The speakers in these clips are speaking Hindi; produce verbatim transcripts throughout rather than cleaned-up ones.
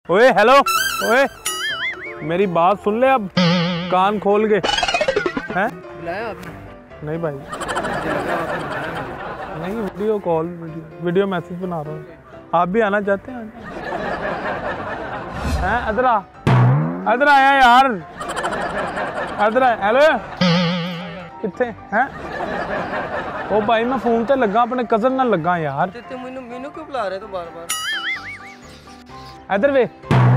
ओए हेलो, ओए मेरी बात सुन ले अब, कान खोल के। हैं बुलाया आपने? नहीं भाई, नहीं video call video, video message बना रहा हूँ। आप भी आना चाहते हैं? हैं इधर आ, इधर आया यार, इधर आ। हेलो कितने हैं? ओ भाई मैं फोन ते लगा, अपने कजन नाल लगा यार। ते मैनू मैनू क्यों बुला रहे तो बार बार? इधर वे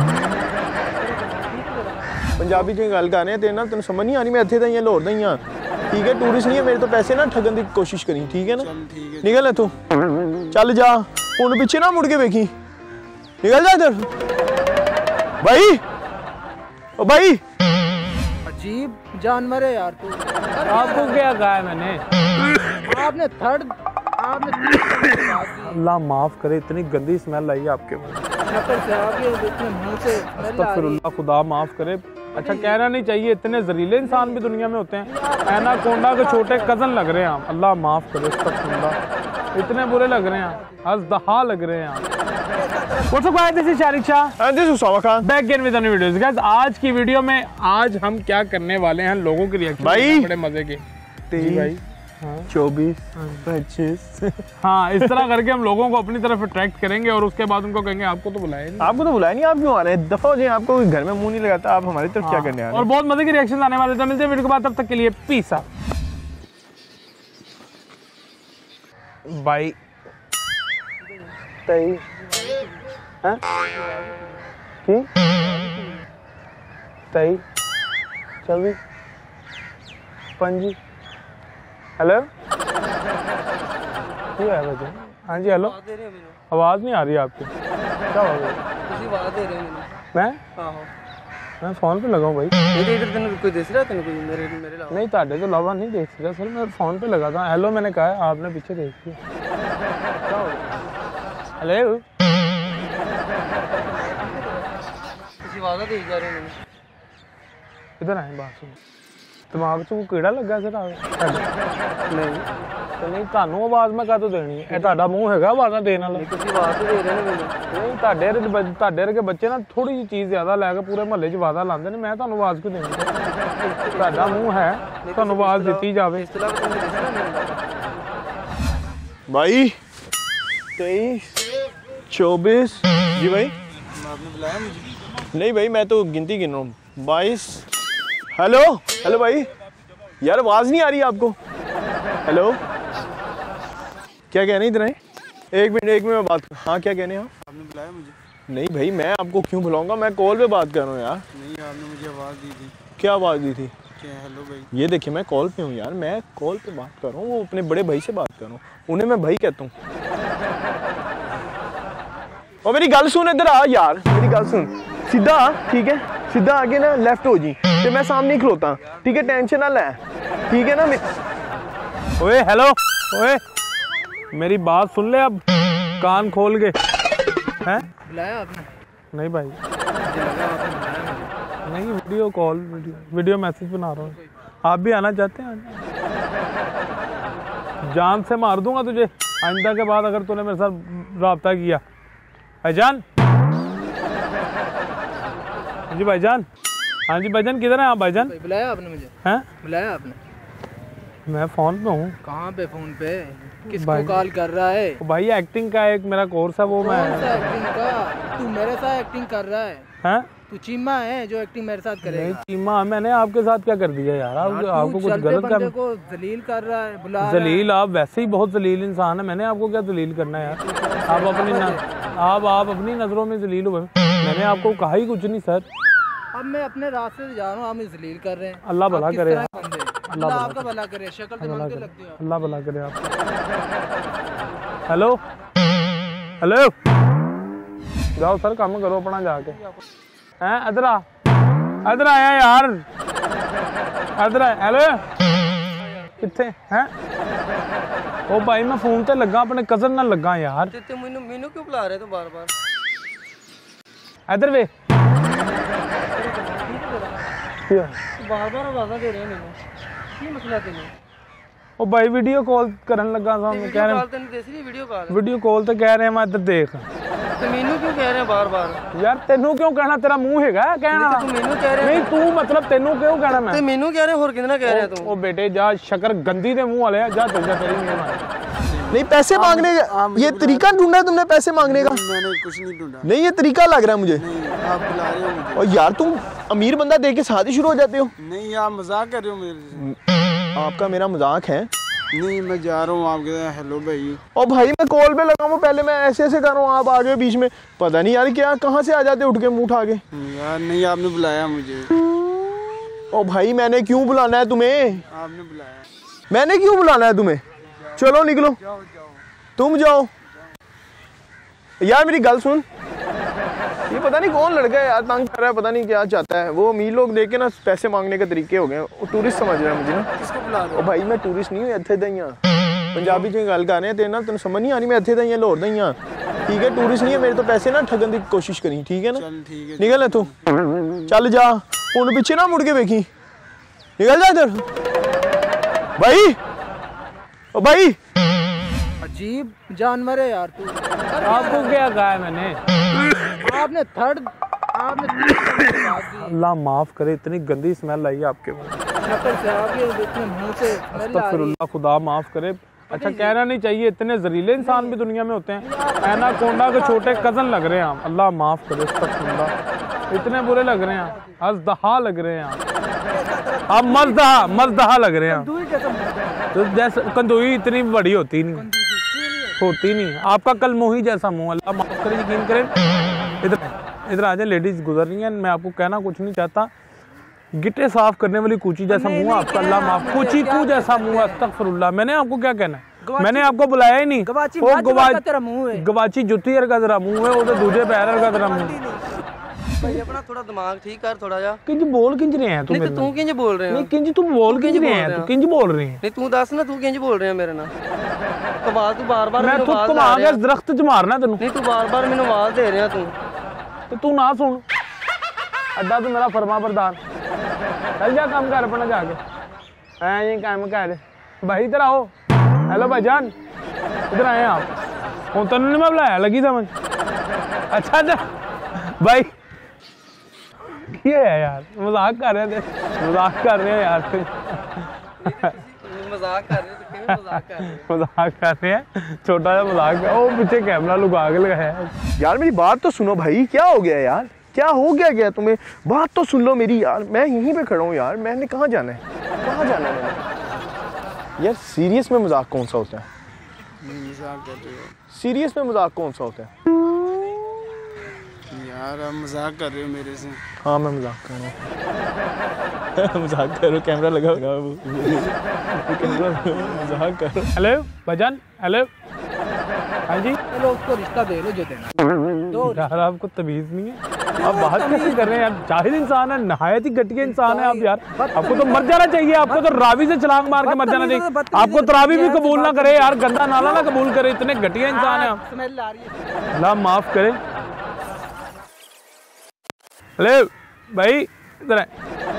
पंजाबी च गल कर रहे हैं, ना तेन समझ नहीं आ रही? मैं इत्थे दा ही लाहौर दा ही हां, ठीक है? टूरिस्ट नहीं है, मेरे तो पैसे ना ठगन की कोशिश करी, ठीक है ना? निकल इत्थों, चल जा, हुण पीछे ना मुड़ के वेखी, निकल जा इधर। भाई ओ भाई, अजीब जानवर है यार तू। आपको क्या कहा है मैंने? आपने थर्ड आपने अल्लाह माफ करे, इतनी गंदी स्मेल आई आपके मुंह शक्ल से आगे इतने मुंह से अस्तगफिरुल्लाह, खुदा माफ करे। अच्छा कहना नहीं चाहिए, इतने जहरीले इंसान भी दुनिया में होते हैं। एनाकोंडा के छोटे कजन लग रहे हैं आप, अल्लाह माफ करे, अस्तगफिरुल्लाह, इतने बुरे लग रहे हैं, अज़दहा लग रहे हैं आप। What's up guys, this is Shariq Shah and this is Usama Khan, back again with a new video guys। आज की वीडियो में आज हम क्या करने वाले हैं, लोगों के रिएक्शन भाई बड़े मजे के। जी भाई, चौबीस पच्चीस हाँ, इस तरह करके हम लोगों को अपनी तरफ अट्रैक्ट करेंगे और उसके बाद उनको कहेंगे आपको तो बुलाया नहीं। आपको तो बुलाया नहीं, आप क्यों आ रहे हैं? दफा हो जाए, आपको घर में मुंह नहीं लगाता, आप हमारी तरफ क्या करने आ रहे हैं? और बहुत मजे के रिएक्शन आने वाले थे। मिलते हैं वीडियो के बाद, तब तक के लिए पीस आउट। भाई तई हैं की तई चौबीस पंजी। हेलो क्या है बच्चे? हाँ जी हेलो, आवाज़ नहीं आ रही आपकी, क्या हो गया? आवाज दे रहे हैं मैं आहो मैं फोन पे लगा हूँ भाई। मेरे इधर तने कोई देख रहा तने कोई मेरे मेरे लाओ नहीं ताड़े तो लावा नहीं देख रहा सर, मैं फोन पे लगा था। हेलो मैंने कहा है, आपने पीछे देख लिया। क्या हो गया? हेलो किसी आवाज दे जा रहे हैं। इधर आए, बात सुनो। दिमाग 'ਚ कोई कीड़ा लगा सर? नहीं तो नहीं, ਤੁਹਾਨੂੰ ਆਵਾਜ਼ ਮੈਂ ਕਾਹਤੋਂ ਦੇਣੀ ਹੈ? ਇਹ ਤੁਹਾਡਾ ਮੂੰਹ ਹੈਗਾ ਆਵਾਜ਼ਾਂ ਦੇਣ ਵਾਲਾ? ਤੁਸੀਂ ਆਵਾਜ਼ ਦੇ ਰਹੇ ਨੇ ਮੈਨੂੰ। ਨਹੀਂ ਤੁਹਾਡੇ ਵਰਗੇ ਤੁਹਾਡੇ ਵਰਗੇ ਬੱਚੇ ਨਾ ਥੋੜੀ ਜਿਹੀ ਚੀਜ਼ ਜ਼ਿਆਦਾ ਲੈ ਕੇ ਪੂਰੇ ਮਹੱਲੇ 'ਚ ਆਵਾਜ਼ਾਂ ਲਾਉਂਦੇ ਨੇ। ਮੈਂ ਤੁਹਾਨੂੰ ਆਵਾਜ਼ ਕਿਉਂ ਦੇਣੀ? ਤੁਹਾਡਾ ਮੂੰਹ ਹੈ, ਤੁਹਾਨੂੰ ਆਵਾਜ਼ ਦਿੱਤੀ ਜਾਵੇ। भाई तेईस चौबीस जी भाई, आपने बुलाया मुझे? नहीं भाई, मैं तो गिनती गिन रहा हूँ। बाईस। हेलो हेलो भाई, यार आवाज़ नहीं आ रही आपको? हेलो क्या कह रहे हैं? इधर आए, एक मिनट एक मिनट में बात। हाँ क्या कहने हैं आप? आपने बुलाया मुझे? नहीं भाई, मैं आपको क्यों बुलाऊंगा? मैं कॉल पे बात कर रहा हूँ यार। नहीं, आपने मुझे आवाज़ दी थी। क्या आवाज़ दी थी? क्या हेलो भाई? ये देखिए मैं कॉल पे हूँ यार, मैं कॉल पे बात कर रहा हूँ, वो अपने बड़े भाई से बात कर रहा हूँ, उन्हें मैं भाई कहता हूँ। और मेरी गल सुन, इधर आ यार, मेरी गल सुन, सीधा आ, ठीक है? सीधा आगे ना लेफ्ट हो जी, तो मैं सामने ही खलोता, ठीक है? टेंशन ना ले, ठीक है ना? ओए हेलो, ओए मेरी बात सुन ले अब, कान खोल के। हैं बुलाया आपने? नहीं भाई, नहीं video call video, video message बना रहा हूँ। आप भी आना चाहते हैं? जान से मार दूंगा तुझे आइंदा के बाद अगर तूने मेरे साथ राब्ता किया। भाईजान, जी भाईजान, हाँ जी भाईजान, किधर हैं आप भाईजान? बुलाया आपने मुझे? हैं बुलाया आपने? मैं फोन पे हूँ। कहाँ पे? फोन पे? किसको कॉल कर रहा है? भाई एक्टिंग का एक मेरा कोर्स है, वो मैं एक्टिंग का? तू मेरे साथ एक्टिंग कर रहा है? हैं? तू चीमा है जो एक्टिंग मेरे साथ करेगा? नहीं चीमा, मैंने आपके साथ क्या कर दिया यार? आप, आपको कुछ गलत कर को जलील कर रहा है, बुला जलील? आप वैसे ही बहुत जलील इंसान है, मैंने आपको क्या जलील करना है यार? आप अपनी न, आप आप अपनी नजरों में जलील हुए, मैंने आपको कहा ही कुछ नहीं सर। अब मैं अपने रास्ते से जा रहा हूँ, आप मुझे जलील कर रहे हैं। अल्लाह भला करे, अल्लाह आपका भला करे, शक्ल से मांगते लगते हो। अल्लाह भला करे आप। हेलो हेलो, जाओ सर काम करो अपना जाके। हैं इधर आ, इधर आया यार, इधर आ। हेलो कितने हैं? ओ भाई मैं फोन ते लगा, अपने कजन नाल लगा यार। ते मैनू मैनू क्यों बुला रहे तो बार बार? इधर वे बार बार आवाज़ दे रहे हैं मैनू, की मसला तेनू? ओ भाई वीडियो कॉल करन लगा था, मैं कह रहे कॉल तेनू देसी वीडियो कॉल? वीडियो कॉल तो कह रहे हैं, मैं इधर देख। ਤੇ ਮੈਨੂੰ ਕਿਉਂ ਕਹਿ ਰਿਹਾ ਬਾਰ-ਬਾਰ? ਯਾਰ ਤੈਨੂੰ ਕਿਉਂ ਕਹਿਣਾ, ਤੇਰਾ ਮੂੰਹ ਹੈਗਾ ਕਹਿਣਾ? ਤੂੰ ਮੈਨੂੰ ਕਹਿ ਰਿਹਾ ਨਹੀਂ ਤੂੰ मतलब ਤੈਨੂੰ ਕਿਉਂ ਕਹਿਣਾ ਮੈਂ? ਤੇ ਮੈਨੂੰ ਕਹਿ ਰਿਹਾ, ਹੋਰ ਕਿਹਦੇ ਨਾਲ ਕਹਿ ਰਿਹਾ ਤੂੰ? ਉਹ बेटे जा शक्कर गंदी दे मुंह वाले जा तुझे तेरी नहीं मार। नहीं पैसे मांगने का ये तरीका ढूंढा है तुमने पैसे मांगने का? मैंने कुछ नहीं ढूंढा। नहीं ये तरीका लग रहा है मुझे। नहीं आप बुला रहे हो मुझे। और यार तुम अमीर बंदा देख के शादी शुरू हो जाते हो। नहीं आप मजाक कर रहे हो मेरे से। आपका मेरा मजाक है? नहीं मैं जा रहा हूँ आपके साथ। हेलो भाई। और भाई मैं कॉल पे लगा हूँ, पहले मैं ऐसे ऐसे कर रहा हूँ, आप आ गए बीच में। पता नहीं यार क्या कहाँ से आ जाते उठ के मुंह उठा के। यार नहीं आपने बुलाया मुझे। ओ भाई मैंने क्यों बुलाना है तुम्हें? आपने बुलाया। मैंने क्यों बुलाना है तुम्हें? चलो निकलो। जाओ जाओ। तुम जाओ। यार मेरी गल सुन, ये पता नहीं कौन लड़का है यार, तंग कर रहा है, पता नहीं क्या चाहता है। वो अमीर लोग देख के ना पैसे मांगने के तरीके हो गए। वो टूरिस्ट समझ रहा है मुझे ना। किसको बुला रहे ओ भाई मैं टूरिस्ट नहीं हूँ, ਇੱਥੇ ਦਾ ਹੀ ਆ। पंजाबी च गल कर रहे हैं, तेरे ना तेन समझ नहीं आ रही, मैं ਇੱਥੇ ਦਾ ही लाहौर ਦਾ ही आ। ठीक है टूरिस्ट नहीं है, मेरे तो पैसे ना ठगन की कोशिश करी, ठीक है ना? चल ठीक है। निकल इथों, चल जा, हुण पीछे ना मुड़ के वेखी, निकल जा इधर। भाई ओ भाई अजीब जानवर है यार तू। आपको क्या कहा है मैंने? आपने थर्ड आपने अल्लाह माफ करे, इतनी गंदी स्मेल आई आपके मुंह शक्ल से आपके देखने मुंह से स्मेल आ रही है। अस्तगफिरुल्लाह, खुदा माफ करे। अच्छा कहना नहीं चाहिए, इतने जहरीले इंसान भी दुनिया में होते हैं। एनाकोंडा के छोटे कजन लग रहे हैं आप, अल्लाह माफ करे। अस्तगफिरुल्लाह, इतने बुरे लग रहे हैं आप, अजदहा लग रहे हैं आप, आप मजदहा मजदहा लग रहे हैं। तो जैसे कंदुई इतनी बड़ी होती नहीं होती नहीं आपका कल मोही जैसा मुंह, अल्लाह माफ करे, यकीन करें। इधर इधर आ जाए, लेडीज गुजर रही हैं, मैं आपको कहना कुछ नहीं चाहता। गिट्टे साफ करने वाली कूची जैसा मुंह आपका, अल्लाह माफ, कूची तू जैसा मुंह, अस्तगफिरुल्लाह। मैंने आपको क्या कहना है, मैंने आपको बुलाया ही नहीं। गवाची वो गवा- तेरा मुंह है। गवाची जुत्ती वर्गा तेरा मुंह है, वो तो दूजे पैर वर्गा तेरा मुंह। भाई अपना थोड़ा दिमाग ठीक कर थोड़ा जा। किंज बोल किंज रहे हैं तू नहीं मेरे तो तू किंज बोल रहे नहीं हो? किंज तू बोल किंज रहे हैं तू किंज बोल रहे हैं नहीं तू दस ना, तू किंज बोल रहे हैं मेरे नाल? आवाज तू बार बार मैं मेनू तू आवाज घुमा ला के रहा। इस दरख्त च मारना तेनू, नहीं तू बार बार मेनू आवाज दे रहा तू। तो तू ना सुन। अड्डा तू मेरा फरमा बरदार, चल जा काम कर अपना जाके। ऐ ये काम कर भाई, इधर आओ। हेलो भाईजान, इधर आए आप। हूँ तेन नहीं मैं बुलाया, लगी समझ? अच्छा अच्छा भाई क्या है यार, मजाक कर रहे थे, मजाक कर रहे हैं यार। मजाक कर रहे तो क्यों मजाक कर रहे हो? मजाक कर रहे हैं, छोटा सा मजाक है। वो पीछे कैमरा लुका के लगाया है। यार मेरी बात तो सुनो भाई, क्या हो गया यार, क्या हो गया क्या तुम्हें? बात तो सुन लो मेरी यार, मैं यहीं पे खड़ा हूँ यार, मैंने कहाँ जाना है, कहाँ जाना है मैंने? यार सीरियस में मजाक कौन सा होता है? मजाक कर रहे हो सीरियस में मजाक कौन सा होता है? यार, आप मजाक कर रहे हो मेरे से। हाँ मैं मजाक कर रहा हूँ। मजाक करो, कैमरा लगा होगा वो कैमरा मजाक करो। हेलो भाईजान, हेलो, हाँ जी। चलो उसको रिश्ता दे लो जो देना। यार आपको तमीज नहीं है, आप बात कैसे कर रहे हैं यार? जाहिल इंसान है, नहायत ही घटिया इंसान है आप यार। आपको तो मर जाना चाहिए, आपको तो रावी से छलांग मार के मर जाना चाहिए। आपको तरावी भी कबूल ना करे यार, गंदा नाला ना कबूल करे, इतने घटिया इंसान है आप। स्मेल आ रही है। अल्लाह माफ करे। हेलो भाई, इधर आए।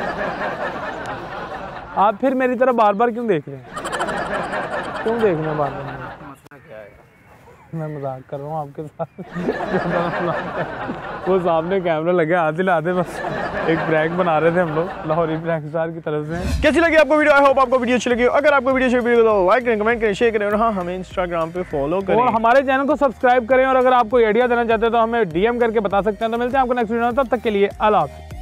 आप फिर मेरी तरफ बार बार क्यों देख रहे हैं? क्यों देख रहे हैं बार बार? मैं मजाक कर रहा हूँ आपके साथ। वो सामने कैमरा लगे, हाथ हिलाते बस एक प्रैंक बना रहे थे हम लोग, लाहौरी प्रैंक स्टार की तरफ से। कैसी लगी आपको वीडियो? आई होप आपको वीडियो अच्छी लगी। अगर आपको वीडियो अच्छी लगी तो लाइक करें, कमेंट करें, शेयर करें और हाँ हमें इंस्टाग्राम पे फॉलो करें और हमारे चैनल को सब्सक्राइब करें। और अगर आप कोई आइडिया देना चाहते हैं तो हमें डीएम करके बता सकते हैं। तो मिलते हैं आपको नेक्स्ट वीडियो में, तब तक के लिए अल्लाह हाफ़िज़।